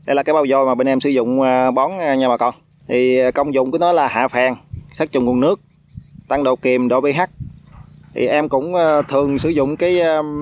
Đây là cái bao vôi mà bên em sử dụng bón nha bà con. Thì công dụng của nó là hạ phèn, sát trùng nguồn nước, tăng độ kiềm, độ pH. Thì em cũng thường sử dụng cái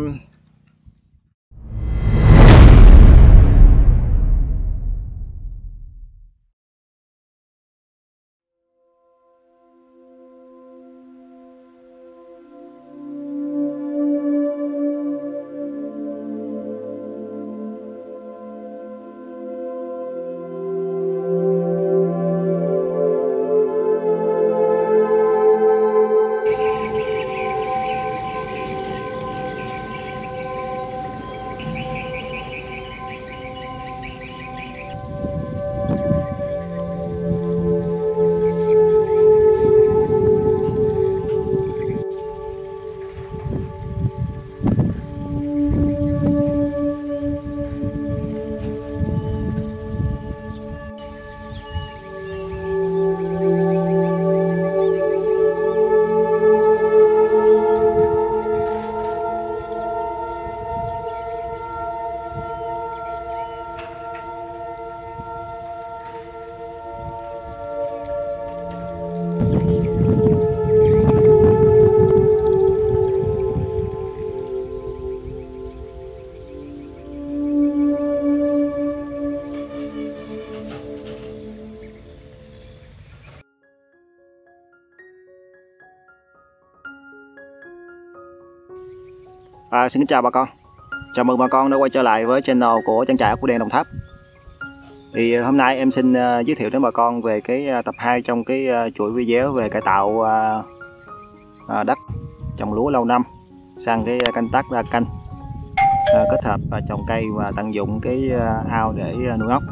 xin kính chào bà con. Chào mừng bà con đã quay trở lại với channel của Trang trại ốc bươu đen Đồng Tháp. Thì hôm nay em xin giới thiệu đến bà con về cái tập 2 trong cái chuỗi video về cải tạo đất trồng lúa lâu năm sang cái canh tác đa canh, kết hợp trồng cây và tận dụng cái ao để nuôi ốc.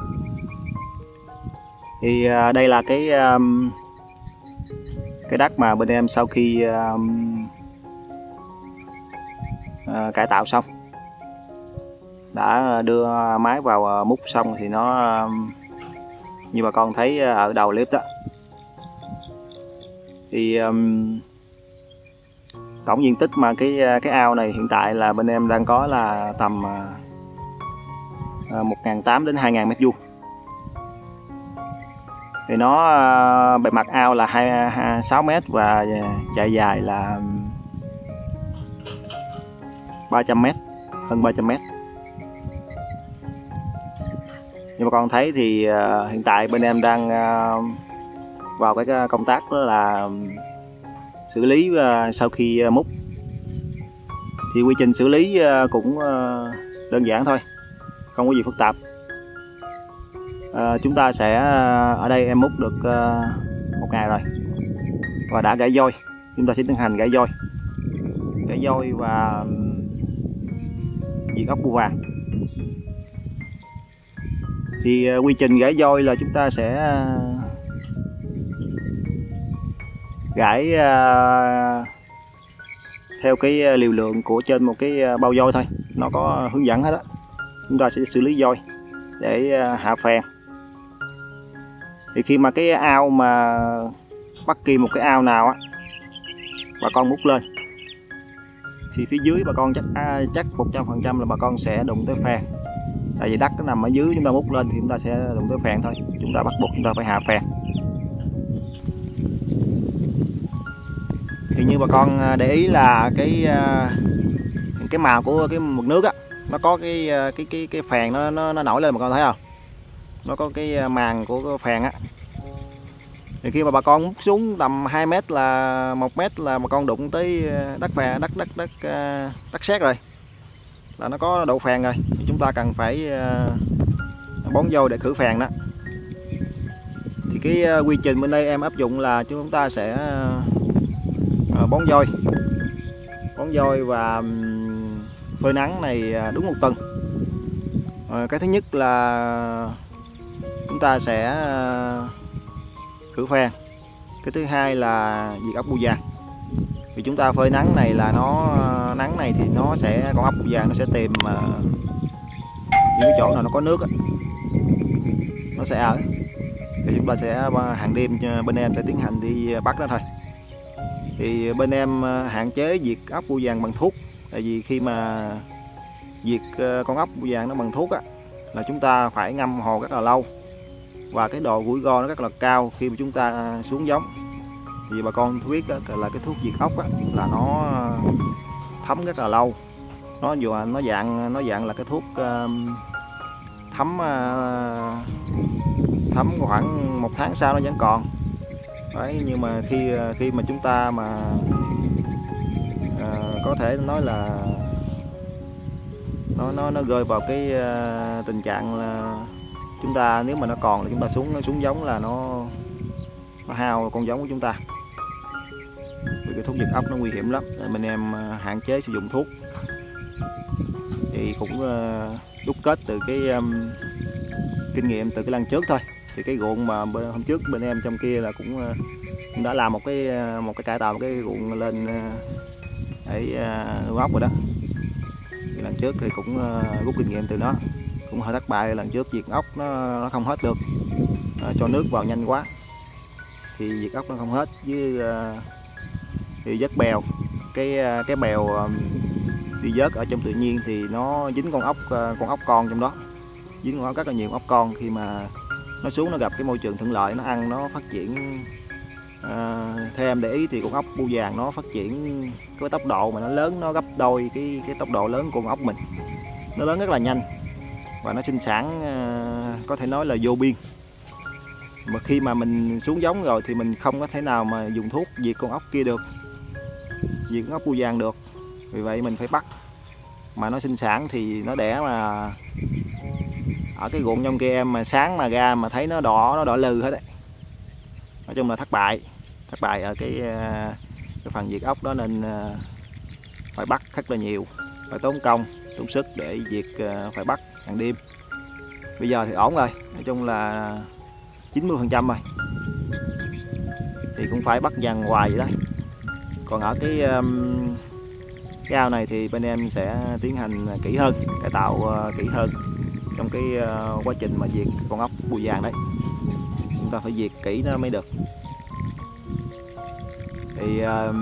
Thì đây là cái đất mà bên em sau khi cải tạo xong, đã đưa máy vào múc xong thì nó như bà con thấy ở đầu clip đó, thì tổng diện tích mà cái ao này hiện tại là bên em đang có là tầm 1.800 đến 2.000 mét vuông. Thì nó bề mặt ao là 6 mét và chạy dài là 300 mét, hơn 300 mét. Như bà con thấy thì hiện tại bên em đang vào cái công tác đó là xử lý sau khi múc. Thì quy trình xử lý cũng đơn giản thôi, không có gì phức tạp. Chúng ta sẽ ở đây em múc được 1 ngày rồi và đã gãy vôi. Chúng ta sẽ tiến hành gãy vôi và diệt ốc bươu vàng. Thì quy trình gãy vôi là chúng ta sẽ gãy theo cái liều lượng của trên một cái bao vôi thôi, nó có hướng dẫn hết á. Chúng ta sẽ xử lý vôi để hạ phèn. Thì khi mà cái ao mà bất kỳ một cái ao nào á bà con múc lên thì phía dưới bà con chắc 100% là bà con sẽ đụng tới phèn. Tại vì đất nó nằm ở dưới, chúng ta múc lên thì chúng ta sẽ đụng tới phèn thôi. Chúng ta bắt buộc chúng ta phải hạ phèn. Thì như bà con để ý là cái màu của cái mực nước á, nó có cái phèn nó nổi lên, bà con thấy không? Nó có cái màng của cái phèn á. Thì khi mà bà con múc xuống tầm 2 mét là 1 mét là bà con đụng tới đất sét rồi, là nó có độ phèn rồi. Thì chúng ta cần phải bón vôi để khử phèn đó. Thì cái quy trình bên đây em áp dụng là chúng ta sẽ bón vôi và phơi nắng này đúng 1 tuần. Cái thứ nhất là chúng ta sẽ khử phèn. Cái thứ hai là diệt ốc bươu vàng. Vì chúng ta phơi nắng này là nắng này thì nó sẽ, con ốc bươu vàng nó sẽ tìm những cái chỗ nào nó có nước á, nó sẽ ở. Thì chúng ta sẽ hàng đêm bên em sẽ tiến hành đi bắt nó thôi. Thì bên em hạn chế diệt ốc bươu vàng bằng thuốc. Tại vì khi mà diệt con ốc bươu vàng nó bằng thuốc á là chúng ta phải ngâm hồ rất là lâu, và cái độ rủi ro nó rất là cao khi mà chúng ta xuống giống. Vì bà con biết là cái thuốc diệt ốc là nó thấm rất là lâu, nó dạng là cái thuốc thấm khoảng 1 tháng sau nó vẫn còn đấy. Nhưng mà khi mà chúng ta mà có thể nói là nó rơi vào cái tình trạng là chúng ta, nếu mà nó còn là chúng ta xuống giống là nó hao con giống của chúng ta. Vì cái thuốc diệt ốc nó nguy hiểm lắm, nên mình em hạn chế sử dụng thuốc. Thì cũng đúc kết từ cái kinh nghiệm từ cái lần trước thôi. Thì cái ruộng mà hôm trước bên em trong kia là cũng đã làm một cái cải tạo cái ruộng lên để nuôi ốc rồi đó. Thì lần trước thì cũng rút kinh nghiệm từ nó, cũng hơi thất bại. Lần trước diệt ốc nó không hết được, cho nước vào nhanh quá thì diệt ốc nó không hết. Với thì vớt bèo, cái bèo đi vớt ở trong tự nhiên thì nó dính con ốc con trong đó, dính con ốc rất là nhiều ốc con. Khi mà nó xuống nó gặp cái môi trường thuận lợi, nó ăn nó phát triển. Theo em để ý thì con ốc bu vàng nó phát triển cái tốc độ mà nó lớn, nó gấp đôi cái tốc độ lớn của con ốc mình. Nó lớn rất là nhanh và nó sinh sản có thể nói là vô biên. Mà khi mà mình xuống giống rồi thì mình không có thể nào mà dùng thuốc diệt con ốc kia được, diệt con ốc bu vàng được. Vì vậy mình phải bắt. Mà nó sinh sản thì nó đẻ mà ở cái ruộng trong kia em mà sáng mà ra mà thấy nó đỏ lừ hết đấy. Nói chung là thất bại ở cái phần diệt ốc đó, nên phải bắt rất là nhiều, phải tốn công tốn sức để diệt, phải bắt hàng đêm. Bây giờ thì ổn rồi, nói chung là 90% rồi, thì cũng phải bắt dần hoài vậy đó. Còn ở cái ao này thì bên em sẽ tiến hành kỹ hơn, cải tạo kỹ hơn trong cái quá trình mà diệt con ốc bươu vàng đấy. Chúng ta phải diệt kỹ nó mới được. Thì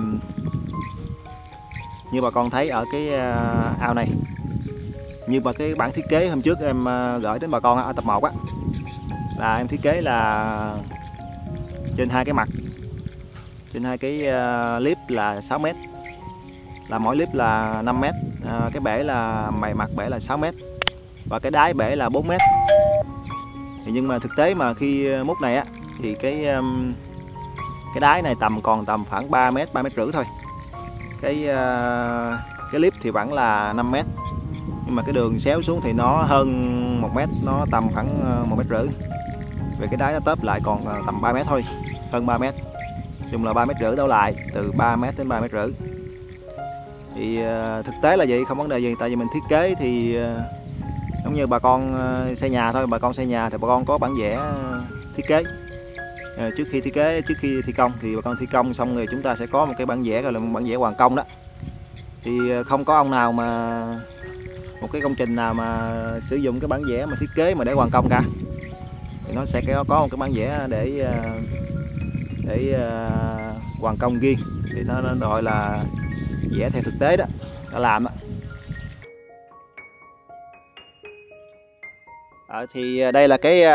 như bà con thấy ở cái ao này, như mà cái bản thiết kế hôm trước em gửi đến bà con ở tập 1 á, là em thiết kế là trên hai cái mặt, trên hai cái clip là 6 m, là mỗi clip là 5 m, cái bể là mặt bể là 6 m và cái đáy bể là 4 m. Thì nhưng mà thực tế mà khi múc này á thì cái đáy này còn tầm khoảng 3 m, 3 m rưỡi thôi. Cái clip thì vẫn là 5 m, nhưng mà cái đường xéo xuống thì nó hơn 1 m, nó tầm khoảng 1 m rưỡi. Về cái đáy nó tớp lại còn tầm 3 m thôi, hơn 3 m. Chung là 3 m rưỡi đổ lại, từ 3 m đến 3 m rưỡi. Thì thực tế là vậy, không vấn đề gì. Tại vì mình thiết kế thì giống như bà con xây nhà thôi. Bà con xây nhà thì bà con có bản vẽ thiết kế. Trước khi thi công thì bà con thi công xong rồi chúng ta sẽ có một cái bản vẽ, gọi là một bản vẽ hoàn công đó. Thì không có ông nào mà một cái công trình nào mà sử dụng cái bản vẽ mà thiết kế mà để hoàn công cả. Thì nó sẽ có một cái bản vẽ để hoàn công riêng, thì nó gọi là vẽ theo thực tế đó, đã làm đó. Thì đây là cái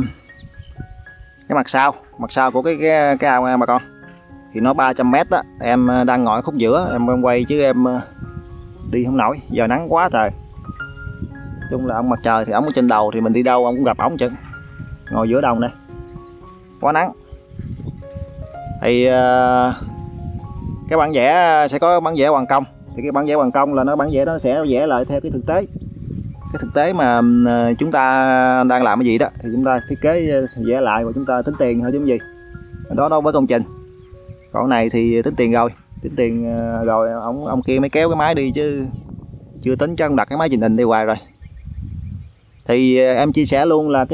mặt sau của cái ao nha bà con. Thì nó 300 m đó, em đang ngồi khúc giữa, em quay chứ em đi không nổi, giờ nắng quá trời. Chung là ông mặt trời thì ổng ở trên đầu, thì mình đi đâu ông cũng gặp ổng chứ. Ngồi giữa đồng đây, quá nắng. Thì cái bản vẽ sẽ có bản vẽ hoàn công. Thì cái bản vẽ hoàn công là bản vẽ đó sẽ vẽ lại theo cái thực tế mà chúng ta đang làm cái gì đó, thì chúng ta thiết kế vẽ lại và chúng ta tính tiền thôi chứ gì. Đó với công trình. Còn này thì tính tiền rồi, ông kia mới kéo cái máy đi chứ chưa tính, cho ông đặt cái máy truyền hình đi hoài rồi. Thì em chia sẻ luôn là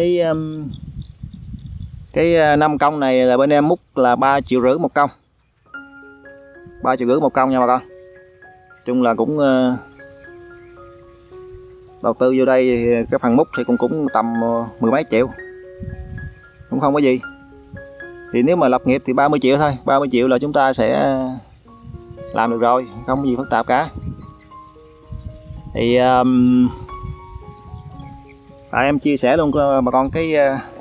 cái 5 công này là bên em múc là 3,5 triệu một công, 3,5 triệu một công nha bà con. Chung là cũng đầu tư vô đây cái phần múc thì cũng tầm 10 mấy triệu, cũng không có gì. Thì nếu mà lập nghiệp thì 30 triệu thôi, 30 triệu là chúng ta sẽ làm được rồi, không có gì phức tạp cả. Thì Em chia sẻ luôn bà con cái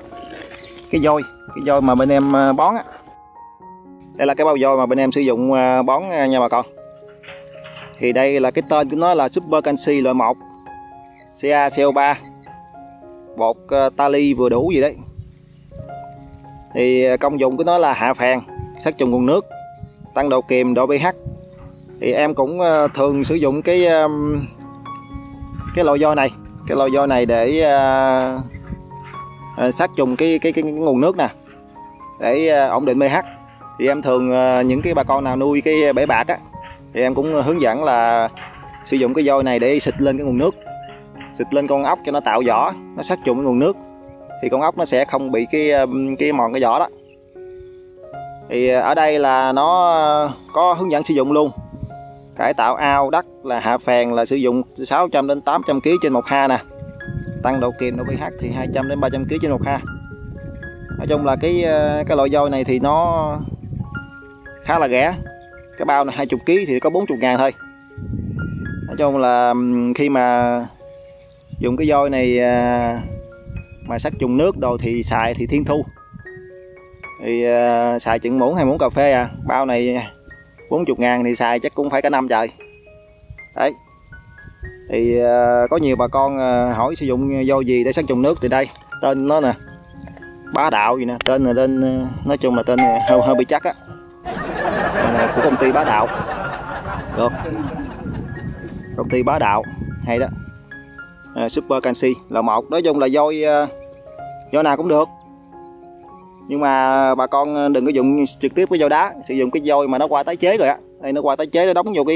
vôi mà bên em bón á. Đây là cái bao vôi mà bên em sử dụng bón nha bà con. Thì đây là cái tên của nó là Super Canxi loại 1 CaCO3 bột tali vừa đủ gì đấy. Thì công dụng của nó là hạ phèn, sát trùng nguồn nước, tăng độ kiềm, độ pH. Thì em cũng thường sử dụng cái loại vôi này, để sát trùng cái nguồn nước nè, để ổn định pH. Thì em thường những cái bà con nào nuôi cái bể bạc á, thì em cũng hướng dẫn là sử dụng cái vôi này để xịt lên cái nguồn nước, xịt lên con ốc cho nó tạo vỏ, nó sát trùng cái nguồn nước, thì con ốc nó sẽ không bị cái mòn cái vỏ đó. Thì ở đây là nó có hướng dẫn sử dụng luôn. Cải tạo ao đất là hạ phèn là sử dụng 600 đến 800 kg trên 1 ha nè. Tăng độ kiềm, độ pH thì 200 đến 300 kg trên 1 ha. Nói chung là cái loại vôi này thì nó khá là rẻ. Cái bao này 20 kg thì có 40.000 thôi. Nói chung là khi mà dùng cái vôi này mà sát trùng nước đồ thì xài thì thiên thu. Thì xài chừng muỗng 2 muỗng cà phê à. Bao này 40.000 thì xài chắc cũng phải cả năm trời. Đấy. Thì có nhiều bà con hỏi sử dụng vôi gì để sát trùng nước, thì đây tên nó nè, Bá Đạo gì nè, tên là tên, nói chung là tên hơi bị chắc á, của công ty Bá Đạo. Được, công ty Bá Đạo hay đó. Super Canxi là 1. Nói chung là vôi nào cũng được, nhưng mà bà con đừng có dùng trực tiếp cái vôi đá, sử dụng cái vôi mà nó qua tái chế rồi á. Đây nó qua tái chế, nó đóng vô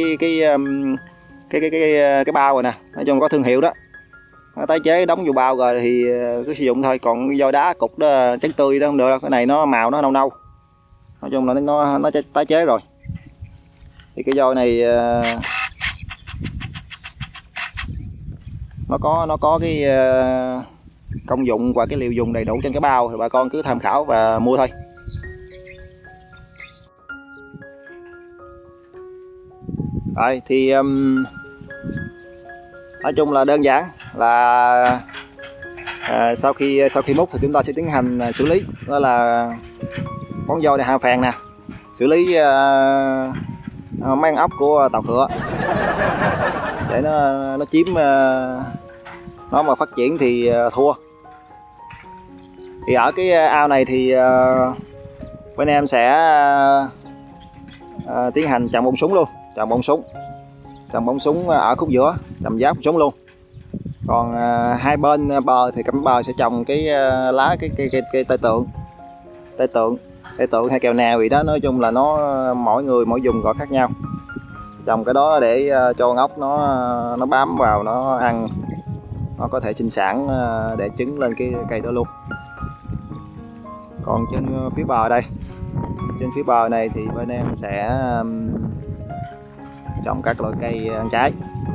cái bao rồi nè. Nói chung có thương hiệu đó, nó tái chế đóng vô bao rồi thì cứ sử dụng thôi. Còn cái vôi đá cục đó trắng tươi đó không được đâu. Cái này nó màu nó nâu nâu, nói chung là nó tái chế rồi. Thì cái vôi này nó có cái công dụng và cái liều dùng đầy đủ trên cái bao, thì bà con cứ tham khảo và mua thôi. Rồi thì nói chung là đơn giản là sau khi múc thì chúng ta sẽ tiến hành xử lý, đó là bón vôi để hạ phèn nè, xử lý mấy con ốc của tàu khựa để nó chiếm nó mà phát triển thì thua. Thì ở cái ao này thì bên em sẽ tiến hành trồng bông súng luôn, trồng bông súng ở khúc giữa, trồng giáp bông súng luôn. Còn hai bên bờ thì cạnh bờ sẽ trồng cái lá cái tay tượng hay kèo nèo gì đó. Nói chung là nó mỗi người mỗi vùng gọi khác nhau. Trồng cái đó để cho con ốc nó bám vào nó ăn, nó có thể sinh sản để trứng lên cái cây đó luôn. Còn trên phía bờ đây, trên phía bờ này thì bên em sẽ trồng các loại cây ăn trái.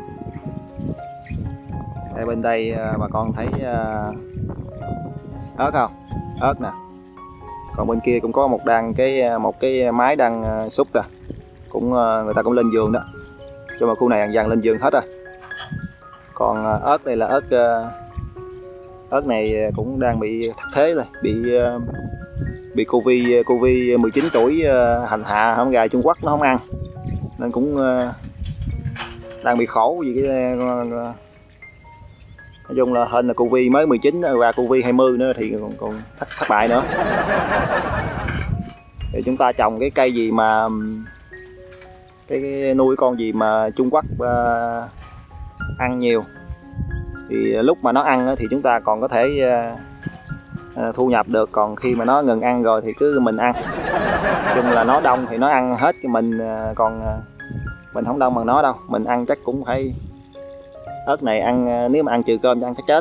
Đây bên đây bà con thấy ớt không? Ớt nè. Còn bên kia cũng có một cái máy đang xúc nè, cũng người ta cũng lên vườn đó. Cho mà khu này dần lên vườn hết rồi. Còn ớt đây là ớt này cũng đang bị thất thế rồi, bị Covid 19 tuổi hành hạ hổng gà Trung Quốc nó không ăn, nên cũng đang bị khổ vì cái nói chung là hên là Covid mới 19 và Covid 20 nữa thì còn thất bại nữa. Thì chúng ta trồng cái cây gì mà cái nuôi con gì mà Trung Quốc ăn nhiều, thì lúc mà nó ăn thì chúng ta còn có thể thu nhập được. Còn khi mà nó ngừng ăn rồi thì cứ mình ăn. Nói chung là nó đông thì nó ăn hết, cái mình còn mình không đông bằng nó đâu. Mình ăn chắc cũng phải, ớt này ăn nếu mà ăn trừ cơm thì ăn chắc chết.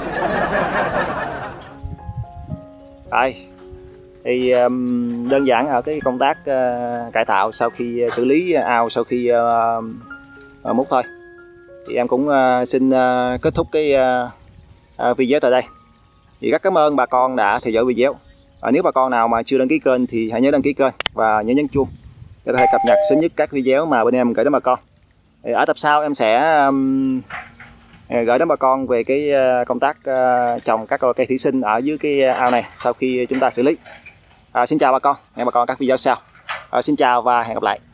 Rồi thì đơn giản ở cái công tác cải tạo sau khi xử lý ao, sau khi múc thôi, thì em cũng xin kết thúc cái video tại đây. Thì rất cảm ơn bà con đã theo dõi video. Nếu bà con nào mà chưa đăng ký kênh thì hãy nhớ đăng ký kênh và nhớ nhấn chuông để có thể cập nhật sớm nhất các video mà bên em gửi đến bà con. Thì ở tập sau em sẽ gửi đến bà con về cái công tác trồng các loại cây thủy sinh ở dưới cái ao này sau khi chúng ta xử lý. Xin chào bà con, hẹn bà con các video sau. Xin chào và hẹn gặp lại.